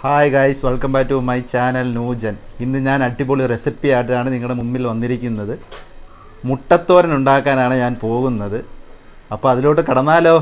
Hi guys, welcome back to my channel Nujan. ഇന്ന് ഞാൻ അടിപൊളി റെസിപ്പി ആയിട്ടാണ് നിങ്ങളുടെ മുമ്പിൽ വന്നിരിക്കുന്നത്. മുട്ടത്തോരൻ ഉണ്ടാക്കാനാണ് ഞാൻ പോകുന്നത്. അപ്പോൾ അതിലോട്ട് കടന്നാലോ?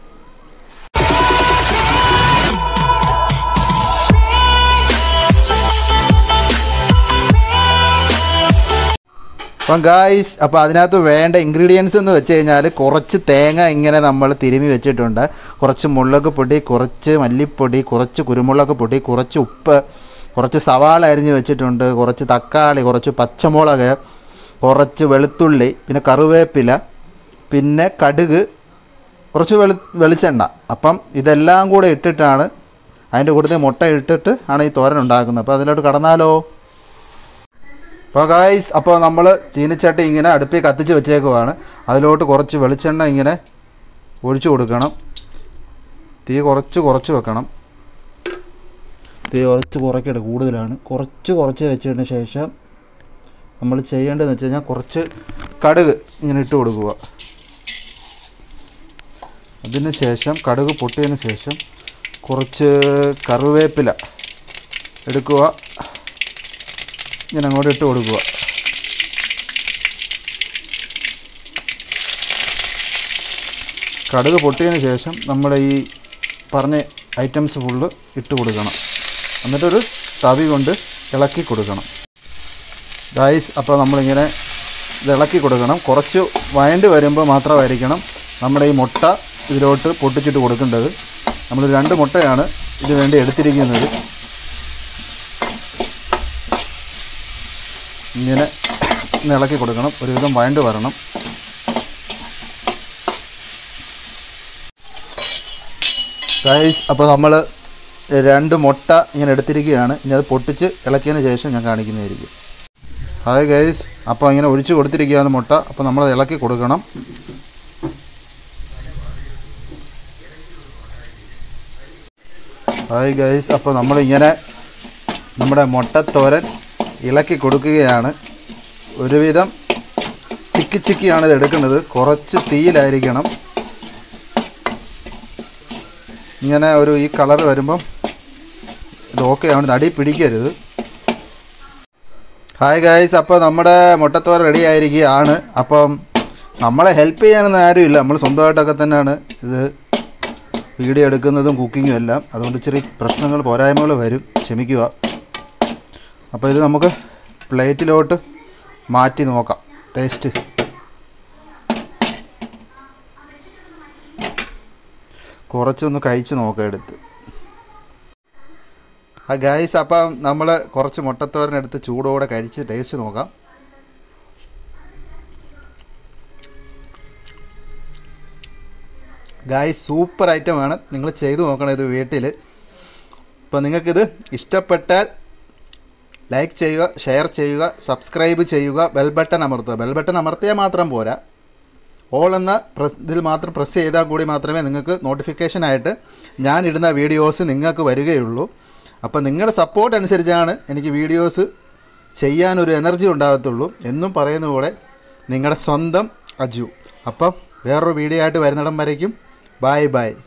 അപ്പം ഗായ്സ്, അപ്പോൾ അതിനകത്ത് വേണ്ട ഇൻഗ്രീഡിയൻസ് എന്ന് വെച്ച് കഴിഞ്ഞാൽ കുറച്ച് തേങ്ങ ഇങ്ങനെ നമ്മൾ തിരുമ്മി വെച്ചിട്ടുണ്ട്, കുറച്ച് മുളക് പൊടി, കുറച്ച് മല്ലിപ്പൊടി, കുറച്ച് കുരുമുളക് പൊടി, കുറച്ച് ഉപ്പ്, കുറച്ച് സവാള അരിഞ്ഞ് വെച്ചിട്ടുണ്ട്, കുറച്ച് തക്കാളി, കുറച്ച് പച്ചമുളക്, കുറച്ച് വെളുത്തുള്ളി, പിന്നെ കറിവേപ്പില, പിന്നെ കടുക്, കുറച്ച് വെളിച്ചെണ്ണ. അപ്പം ഇതെല്ലാം കൂടെ ഇട്ടിട്ടാണ് അതിൻ്റെ കൂട്ടത്തിൽ മുട്ട ഇട്ടിട്ട് ആണ് ഈ തോരൻ ഉണ്ടാക്കുന്നത്. അപ്പോൾ അതിലോട്ട് കടന്നാലോ? അപ്പോൾ ഗായ്സ്, അപ്പോൾ നമ്മൾ ചീനിച്ചട്ടി ഇങ്ങനെ അടുപ്പിൽ കത്തിച്ച് വെച്ചേക്കുവാണ്. അതിലോട്ട് കുറച്ച് വെളിച്ചെണ്ണ ഇങ്ങനെ ഒഴിച്ചു കൊടുക്കണം. തീ കുറച്ച് വെക്കണം. തീ കുറയ്ക്കട്ടെ, കൂടുതലാണ്. കുറച്ച് വെച്ചതിന് ശേഷം നമ്മൾ ചെയ്യേണ്ടതെന്ന് വെച്ച് കഴിഞ്ഞാൽ കുറച്ച് കടുക് ഇങ്ങനെ ഇട്ട് കൊടുക്കുക. അതിന് ശേഷം കടുക് പൊട്ടിയതിന് ശേഷം കുറച്ച് കറിവേപ്പില എടുക്കുക, ഇങ്ങനെ അങ്ങോട്ട് ഇട്ട് കൊടുക്കുക. കടുക് പൊട്ടിയതിന് ശേഷം നമ്മൾ ഈ പറഞ്ഞ ഐറ്റംസ് ഫുള്ള് ഇട്ട് കൊടുക്കണം. എന്നിട്ടൊരു തവി കൊണ്ട് ഇളക്കി കൊടുക്കണം ഗായ്സ്. അപ്പോൾ നമ്മളിങ്ങനെ ഇത് ഇളക്കി കൊടുക്കണം. കുറച്ച് വഴണ്ട് വരുമ്പോൾ മാത്രമായിരിക്കണം നമ്മുടെ ഈ മുട്ട ഇതിലോട്ട് പൊട്ടിച്ചിട്ട് കൊടുക്കേണ്ടത്. നമ്മൾ 2 മുട്ടയാണ് ഇത് വേണ്ടി എടുത്തിരിക്കുന്നത്. ഇങ്ങനെ ഇളക്കി കൊടുക്കണം, ഒരുവിധം വഴണ്ട് വരണം. ഗൈസ്, അപ്പോൾ നമ്മൾ 2 മുട്ട ഇങ്ങനെ എടുത്തിരിക്കുകയാണ്. ഇനി അത് പൊട്ടിച്ച് ഇളക്കിയതിന് ശേഷം ഞാൻ കാണിക്കുന്നതായിരിക്കും. ഹായ് ഗൈസ്, അപ്പോൾ ഇങ്ങനെ ഒഴിച്ച് കൊടുത്തിരിക്കുകയാണ് മുട്ട. അപ്പോൾ നമ്മളത് ഇളക്കി കൊടുക്കണം. ഹായ് ഗൈസ്, അപ്പോൾ നമ്മളിങ്ങനെ നമ്മുടെ മുട്ടത്തോരൻ ഇളക്കി കൊടുക്കുകയാണ്. ഒരുവിധം ചിക്കിയാണ് ഇത് എടുക്കുന്നത്. കുറച്ച് തീയിലായിരിക്കണം. ഇങ്ങനെ ഈ കളർ വരുമ്പം ഇത് ഓക്കെ ആണ്, അടി പിടിക്കരുത്. ഹായ് ഗൈസ്, അപ്പോൾ നമ്മുടെ മുട്ടത്തോരൻ റെഡി ആയിരിക്കുകയാണ്. അപ്പം നമ്മളെ ഹെൽപ്പ് ചെയ്യാനൊന്നും ആരുമില്ല, നമ്മൾ സ്വന്തമായിട്ടൊക്കെ തന്നെയാണ് ഇത് വീഡിയോ എടുക്കുന്നതും കുക്കിങ്ങും എല്ലാം. അതുകൊണ്ട് ഇച്ചിരി പ്രശ്നങ്ങൾ, പോരായ്മകൾ വരും, ക്ഷമിക്കുക. അപ്പോൾ ഇത് നമുക്ക് പ്ലേറ്റിലോട്ട് മാറ്റി നോക്കാം. ടേസ്റ്റ് കുറച്ചൊന്ന് കഴിച്ച് നോക്കാം എടുത്ത്. ആ ഗൈസ്, അപ്പം നമ്മൾ കുറച്ച് മുട്ടത്തോരനെടുത്ത് ചൂടോടെ കഴിച്ച് ടേസ്റ്റ് നോക്കാം. ഗൈസ്, സൂപ്പർ ഐറ്റമാണ്. നിങ്ങൾ ചെയ്തു നോക്കണം ഇത് വീട്ടിൽ. അപ്പോൾ നിങ്ങൾക്കിത് ഇഷ്ടപ്പെട്ടാൽ ലൈക്ക് ചെയ്യുക, ഷെയർ ചെയ്യുക, സബ്സ്ക്രൈബ് ചെയ്യുക, ബെൽ ബട്ടൺ അമർത്തുക. ബെൽ ബട്ടൺ അമർത്തിയാൽ മാത്രം പോരാ, ഓൾ എന്ന ഇതിൽ മാത്രം പ്രസ് ചെയ്താൽ കൂടി മാത്രമേ നിങ്ങൾക്ക് നോട്ടിഫിക്കേഷനായിട്ട് ഞാൻ ഇടുന്ന വീഡിയോസ് നിങ്ങൾക്ക് വരികയുള്ളൂ. അപ്പോൾ നിങ്ങളുടെ സപ്പോർട്ട് അനുസരിച്ചാണ് എനിക്ക് വീഡിയോസ് ചെയ്യാനൊരു എനർജി ഉണ്ടാകത്തുള്ളൂ. എന്നും പറയുന്ന പോലെ നിങ്ങളുടെ സ്വന്തം അജു. അപ്പം വേറൊരു വീഡിയോ ആയിട്ട് വരുന്നിടം വരയ്ക്കും. Bye by.